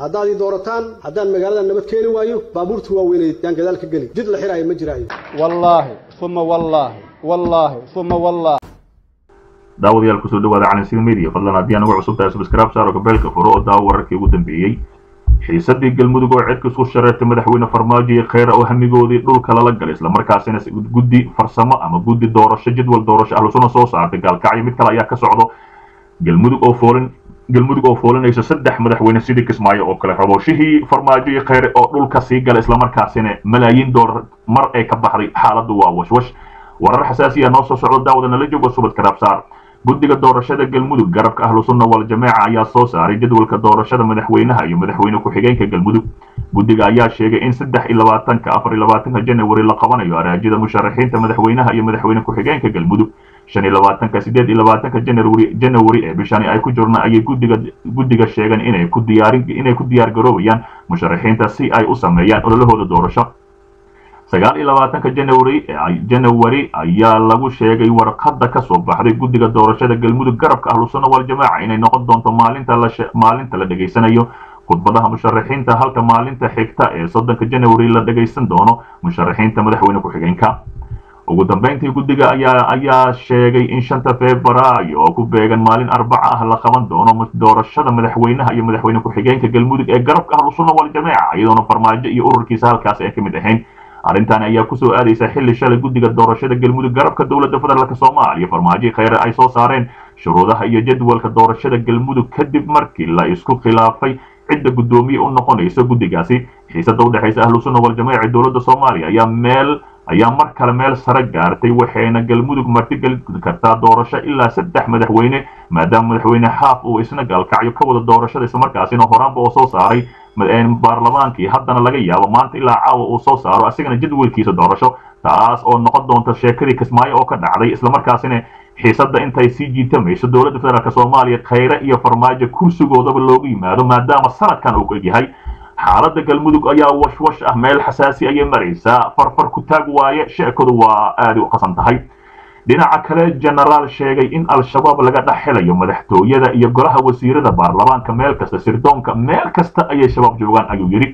haddaad doorataan haddaan magaalada nabad keeni waayo baabuurtu waa weyneed yaan gadaal ka geli jid la xiraayo ma jiraayo wallaahi thumma wallaahi daawadayaal kusoo dhawaada Calansida Media fadlan haddii aan ugu cusub tahay subscribe saaro gabeelka furo oo daawo wararkii ugu dambeeyay xiisadii galmudug oo cid ku shareertay madaxweyne Farmaajo iyo kheyr oo hamigoodii dhulka la galay isla markaasina guddi farsamo ama guddi doorasho jadwal doorasho ahlusuna soo saartay gaalkacyo mid kale ayaa ka socdo galmudug oo foolinaysa saddex madaxweyne sidii Kismaayo oo kale rabooshihii Farmaajo iyo kheyr oo dhulka sii galay isla markaasina malaayiin dollar mar ay ka baxday xaaladdu waa washwash warar xasaasi ah noo soo socdo daawadana la joogo subscribe saar guddiga doorashada galmudug garabka ahlusuna wal jameeca ayaa soo saaray jadwalka doorashada madaxweynaha iyo madaxweyne ku-xigeenka galmudug guddiga ayaa sheegay in 23-24 January la qabanayo araajida musharaxiinta madaxweynaha iyo madaxweyne ku-xigeenka galmudug 25-28 January ee bishani ay ku jirna ayay guddiga sheegan inay ku diyaar garoobayaan musharaxiinta si ay u sameeyaan ololahooda doorasho 29 January ayaa lagu sheegay warqadda ka soo baxday guddiga doorashada galmudug garabka ahlusuna wal jameeca inay noqon doonto maalinta la dhageysanayo khudbadaha musharaxiinta halka maalinta xigta ee 30 January la dhageysan doono musharaxiinta madaxweyne ku-xigeenka ugu dambeyntii guddiga ayaa sheegay in 5 Febraayo oo ku beegan maalin Arbaca ah la qaban doono doorashada madaxweynaha iyo madaxweyne ku-xigeenka galmudug ee garabka ahlusuna wal jameeca iyadoona Farmaajo iyo ururkiisa halkaas ay ka mid ahayn arrintan ayaa ku soo aadaysa xilli shalay guddiga doorashada galmudug garabka dowladda federaalka Soomaaliya Farmaajo kheyr ay soo saareen shuruudaha iyo jadwalka doorashada galmudug kadib markii la isku khilaafay cidda gudoomiye u noqonaysa guddigaasi xiisada u dhaxaysa ahlusuna wal jameeca dowladda Soomaaliya ayaa mar kale meel sare gaartay waxayna galmudug martigal kartaa doorasho ilaa 3 madaxweyne maadaama madaxweyne xaaf uu isna gaalkacyo ka wada doorashada isla markaasina horaanba oo soo saaray baarlamaankii haddana laga yaabo maanta ilaa caawa uu soo saaro asigana jadwalkiisa doorasho taas oo noqon doonta sheekadii Kismaayo oo ka dhacday isla markaasina xiisada intay sii jiitamayso dowladda federaalka Soomaaliya kheyr iyo Farmaajo kursigoodaba loogu yimaado maadaama sanadkan uu yahay xaaladda galmudug ayaa washwash ah meel xasaasi ay maraysaa farfar ku taag waaye sheekadu waa aad u qasan tahay dhinaca kale generaal sheegay in al-shabaab laga dhaxelayo madaxtooyada iyo golaha wasiirada baarlamaanka meel kasta sirdoonka meel kasta ayay shabaab joogaan ayuu yiri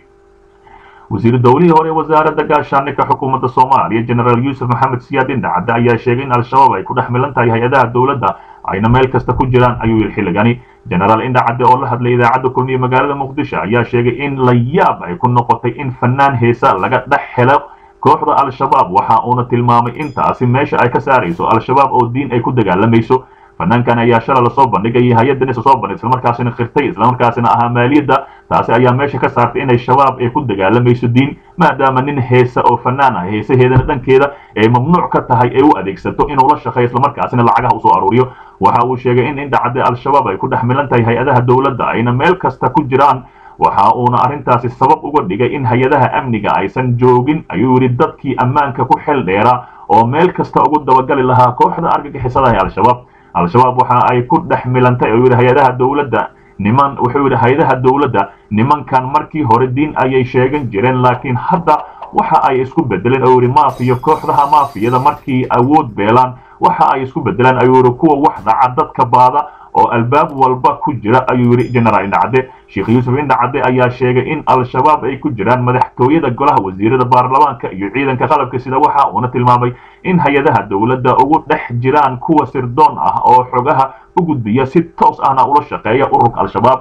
wasiir dawlihii hore wasaaradda gaashaandhigga xukuumadda Soomaaliya generaal Yuusuf Maxamed Siyaad Indhacde ayaa sheegay in al-shabaab ay ku dhex milan tahay hay'adaha dawladda ayna meel kasta ku jiraan ayuu yiri xilligani generaal Indhacde oo la hadlay idaacadda kulmiye magaalada Muqdisho ayaa sheegay in la yaab ay ku noqotay in fanaan heesa laga dhaxelo kooxda al-shabaab waxa uu tilmaamay intaasi meesha ay ka saarayso al-shabaab oo diin ay ku dagaalamayso fanaankan ayaa shalay la soo bandhigay hay'addan soo bandhigay isla markaasina qirtay isla markaasina aha maaliyadda taasi ayaa meesha ka saartay in shabaab ay ku dagaalamayso diin maadaama nin heesa oo fanaan ah heesaheedana dhankeeda ay mamnuuc ka tahay ay u adeegsato inuu la shaqeeyo isla markaasina lacagaha u soo aruuriyo waxa uu sheegay in Indhacde al-shabaab ay ku dhex milan tahay hay'adaha dawladda ayna meel kasta ku jiraan waxa uuna arrintaasi sabab uga dhigay in hay'adaha amniga aysan joogin ayuu yiri dadkii ammaanka ku xil dheera oo meel kasta ugu dabagali lahaa kooxda argagixisada ee al-shabaab waxa ay ku dhex milantay oo yiri hay'adaha dawladda wuxuu yiri hay'adaha dawladda nimankan markii hore diin ayay sheegan jireen laakiin hadda waxa ay isku bedeleen oo yiri maafiyo kooxdaha maafiyada markii awood beelaan waxa ay isku bedelaan ayuu yiri kuwa wax dhaca dadka baada oo albaab walba ku jira ayuu yiri generaal Indhacde Sheekh Yuusuf Indhacde ayaa sheegay in al-shabaab ay ku jiraan madaxtooyada golaha wasiirada baarlamaanka iyo ciidanka qalabka sida waxa uu tilmaamay in hay'adaha dawladda ugu dhex jiraan kuwa sirdoon ah oo xogaha u gudbiya si toos ahna ula shaqeeya ururka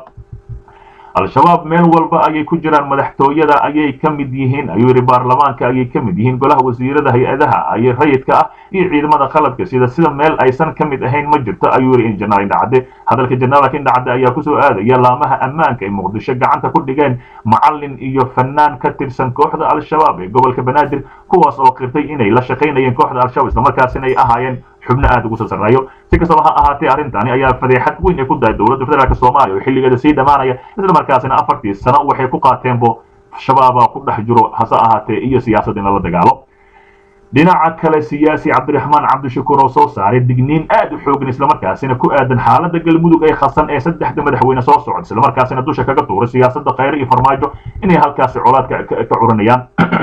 al-shabaab meel walba ayay ku jiraan madaxtooyada ayay ka mid yihiin ayuu yiri baarlamaanka ayay ka mid yihiin golaha wasiirada hay'adaha ay rayidka ah iyo ciidamada qalabka sida meel aysan ka mid ahayn ma jirto ayuu yiri generaal Indhacde hadalka generaal Indhacde ayaa ku soo aadaya laamaha ammaanka ee Muqdisho gacanta ku dhigeen macallin iyo fanaan ka tirsan kooxda al-shabaab ee gobolka Banaadir kuwaas oo qirtay inay la shaqeynayeen kooxda al-shabaab isla markaasina ay ahaayeen xubno aad ugu sarreeyo si kastaba ha ahaatee arrintani ayaa fadeexad weyn ku daay dowladda federaalka Soomaaliya oo xilligeeda sii dhamaanaya isla markaasina 4 sano waxay ku qaateenbo shabaab ku dhex jiro hasa ahaatee iyo siyaasadda in la dagaalo dhinaca kale siyaasi Cabdiraxmaan Cabdishakuur oo soo saaray digniin aad u xooggan isla markaasina ku aadan xaaladda galmudug ay khasan ee 3 madaxweyne soo socda isla markaasina dusha kaga tuuray siyaasadda kheyr iyo Farmaajo inay halkaas colaad ka curanayaan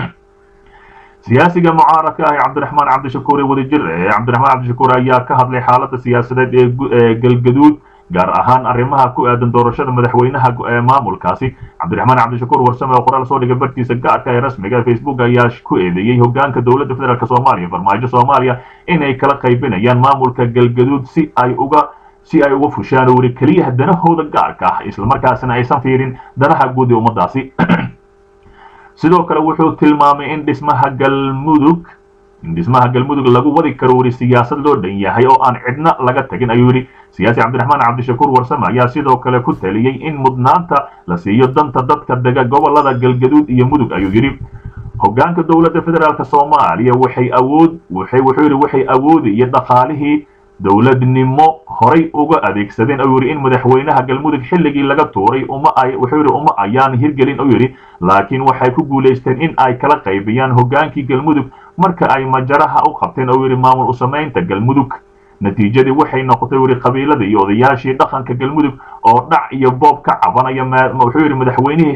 siyaasiga mucaaradka ah Cabdiraxmaan Cabdishakuur wadajir Cabdiraxmaan Cabdishakuur ayaa ka hadlay xaaladda siyaasadeed ee galgaduud gaar ahaan arrimaha ku aadan doorashada madaxweynaha maamulkaasi. Cabdiraxmaan Cabdishakuur Warsame oo qoraal soo dhigay bartiisa gaarka ee rasmiga ee Facebook ayaa ku eedeeyay hoggaanka dowladda federaalk Soomaaliya farmaajo Soomaaliya inay kala qaybinayaan maamulka Galgaduud si ay uga fushaan wari kaliya danahooda gaarka ah isla markaasna aysan fiirin danaha guud ee ummadaasi. sidoo kale wuxuu tilmaamay in dhismaha galmudug lagu wadi karo wari siyaasad loo dhan yahay oo aan cidna laga tagin ayuu yiri siyaasi Cabdiraxmaan Cabdishakuur Warsame ayaa sidoo kale ku taliyay in mudnaanta la siiyo danta dadka dega gobolada Galgaduud iyo Mudug ayuu yiri hoggaanka dowladda federaalk Soomaaliya waxay awood iyo dhaqaalihii dowladnimo horay uga adeegsadeen ayuu yiri in madaxweynaha galmudug xilligii laga tuuray uma ayaan hirgelin ayuu yiri laakiin waxay ku guuleysteen in ay kala qaybiyaan hoggaankii galmudug marka ay majaraha u qabteen ayuu yiri maamul u sameynta galmudug natiijadii waxay noqotay wari qabiilada iyo odayaashii dhaqanka galmudug oo dhac iyo boob ka cabanaya wuxuu yiri madaxweynihii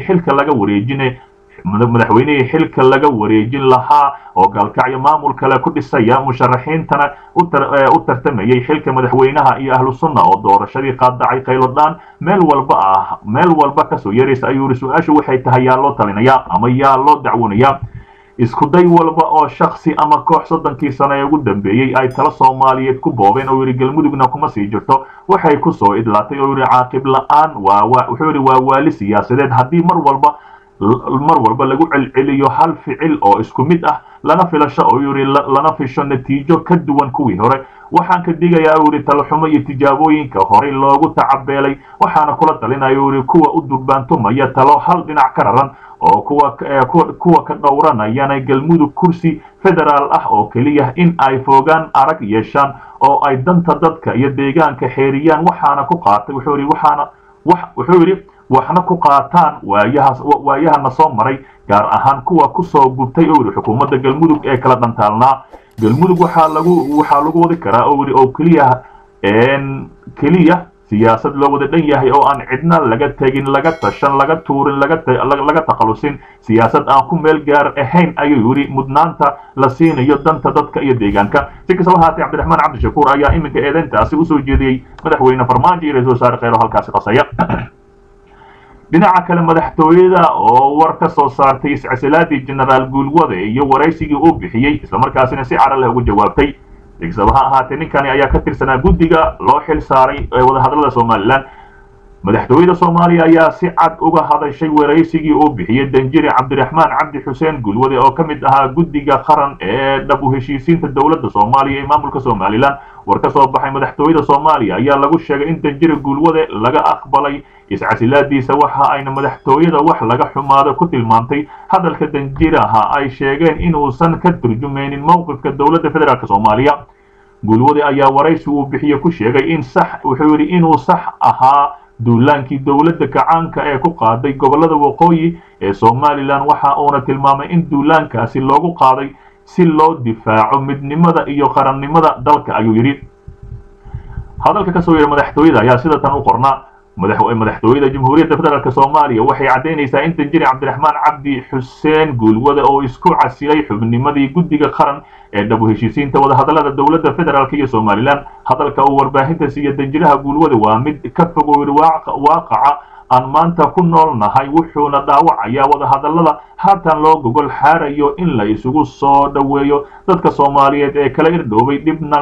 xilka laga wareejin lahaa oo galkacyo maamul kale ku dhisaya musharaxiintana u tartamayay xilka madaxweynaha iyo ahlu sunna oo doorashadii qaadacay qaylodaan meel walba ka soo yaraysa ayuu su'aashu waxay tahay yaa loo talinaya ama yaa loo dacwoonaya isku day walba oo shakhsi ama koox 30 sano ee ugu dambeeyay ay tala Soomaaliyeed ku boobeen oo yiri galmudugna kuma sii jirto waxay ku soo idlaatay oo yiri caaqib la'aan wuxuu yiri waa waali siyaasadeed haddii mar walba lagu celceliyo hal ficil oo isku mid ah lana filasho oo yiri lana fisho natiijo ka duwan kuwii hore waxaan ka digayaa yiri talaxumo iyo tijaabooyinka hore loogu tacabeelay waxaana kula talinayaa yiri kuwa u durbaantumaya talo hal dhinac ka raran oo kuwa ka dhowranayana galmudug kursi federaal ah oo kaliya in ay fogaan arag yeeshaan oo ay danta dadka iyo deegaanka xeeriyaan waxaana ku qaatay wuxuu yiri waxna ku qaataan waayahana soo maray gaar ahaan kuwa ku soo gubtay oo xukuumadda galmudug ee kala dhantaalnaa galmudug waxaa lagu wadi karaa oo kaliya siyaasad loo wada dhan yahay oo aan cidna laga tagin laga tashan laga tuurin laga taqalusin siyaasad aan ku meel gaar ahayn ayuu yiri mudnaanta la siinayo danta dadka iyo deegaanka si kastaba haatee Cabdiraxmaan Cabdishakuur ayaa iminka eedeyntaasi u soo jeediyay madaxweyne farmaajo iyo ra'iisul wasaare khayro halkaasi qasaya dhinaca kale madaxtooyada oo war ka soo saartay iscasilaadii generaal Guulwade iyo waraysigii uu bixiyay isla markaasina si carar leh ugu jawaabtay digsabaha ahaatee ninkani ayaa ka tirsanaa guddiga loo xil saaray ee wadahadalada Soomaaliland madaxtooyada Soomaaliya ayaa si cad uga hadashay waraysigii uu bixiyay danjire Cabdiraxmaan Cabdi Xuseen Guulwade oo ka mid ahaa guddiga qaran ee dhab u heshiisiinta dowladda Soomaaliya ee maamulka Soomaaliland war ka soo baxay madaxtooyada Soomaaliya ayaa lagu sheegay in danjire Guulwade laga aqbalay iscasilaadiisa waxa ayna madaxtooyada wax laga xumaado ku tilmaantay hadalka danjiraha ay sheegeen inuusan ka turjumaynin mowqifka dowladda federaalk Soomaaliya Guulwade ayaa waraysi uu bixiyay ku sheegay in wuxuu yiri inuu sax ahaa duulaankii dowladda kacaanka ee ku qaaday gobolada waqooyi ee Soomaaliland waxa uuna tilmaamay in duulaankaasi loogu qaaday si loo difaaco midnimada iyo qarannimada dalka ayuu yiri hadalka ka soo yeeray madaxtooyada ayaa sida tan u qornaa madaxtooyada jamhuuriyadda federaalk Soomaaliya waxay cadeynaysaa in danjire Cabdiraxmaan Cabdi Xuseen Guulwade oo isku casilay xubnimadii guddiga qaran ee dhab u heshiisiinta wadahadalada dowladda federaalk iyo Soomaaliland hadalka uu warbaahinta siiya danjiraha Guulwade waa mid ka fog waaqaca aan maanta ku noolnahay wuxuuna dhaawacayaa wadahadalada haatan loo gogol xaarayo in la isugu soo dhaweeyo dadka Soomaaliyeed ee kala irdhoobay dibna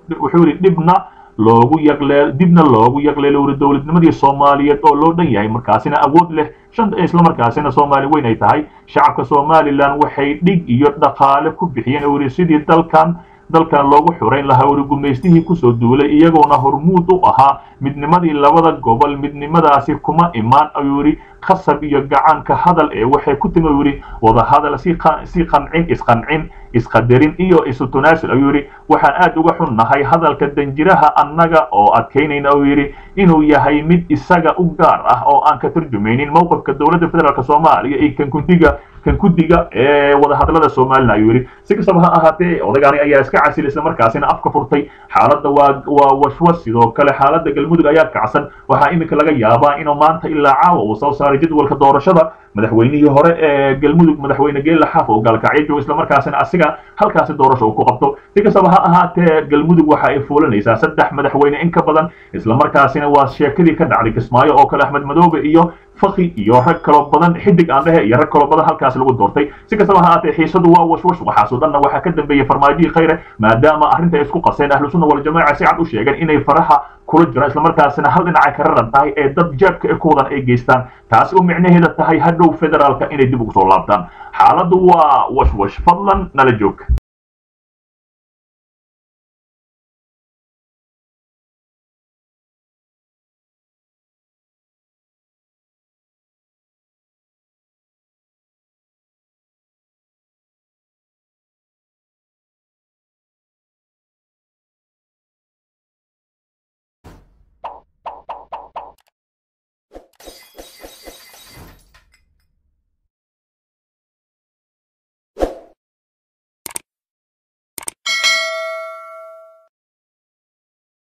loogu yaqleelo dowladnimadii Soomaaliyeed oo loo dhan yahay markaasina awood leh isla markaasina Soomaali weyn ay tahay shacabka Soomaaliland waxay dhig iyo dhaqaale ku bixiyeen sidii dalkan loogu xureyn lahaa gumeystihii ku soo duulay iyagoona hormuud u ahaa midnimadii labada gobol midnimadaasi kuma imaan ayuu yiri khasab iyo gacan ka hadal ee waxay ku timi yiri wada hadal si qancin isqadarin iyo isu tunaasul ayuu yiri waxaan aad uga xunnahay hadalka danjiraha annaga oo adkeynayna ayuu yiri inuu yahay mid isaga u gaar ah oo aan ka turjumaynin mowqifka dowladda federaalk Soomaaliya ee kan guddiga ee wadahadalada Soomaaliland ayuu yiri si kastaba ha ahaatee odagani ayaa iska casil isla markaasina afka furtay xaaladda waa waswas sidoo kale xaaladda galmudug ayaa kacsan waxaa iminka laga yaabaa inuu maanta ilaa caawa uu soo saaray jadwalka doorashada madaxweynihii hore ee galmudug madaxweyne geela xaaf oo gaalkacyo jooga isla markaasina asiga halkaasi doorasho uu ku qabto si kastaba ha ahaatee galmudug waxa ay fuulanaysaa 3 madaxweyne in ka badan isla markaasina waa sheekadii ka dhacday Kismaayo oo kale Axmed Madoobe iyo faqi iyo rag kale badan xidig aan dhahay iyo rag kale badan halkaas lagu doortay si kastaba ha ahaatee xiisadu waa waswash waxa soo dhanna waxa ka dambeeyay farmaajo khayre maadaama arrinta isku qaseen ahlu sunna wal jamaa si cad u sheegan inay faraha kula jiraan isla markaasina hal dhinac ka raran tahay ee dad jaabka ee koodan ay geystaan taas oo micnaheedu tahay hadhow federaalka inay dib ugu soo laabtaan xaaladdu waa waswash fadlan nala joog